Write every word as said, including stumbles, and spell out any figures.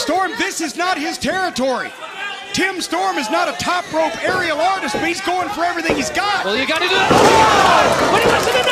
Storm, this is not his territory. Tim Storm is not a top rope aerial artist, but he's going for everything he's got. Well, you got to do it. Oh! But he wants to do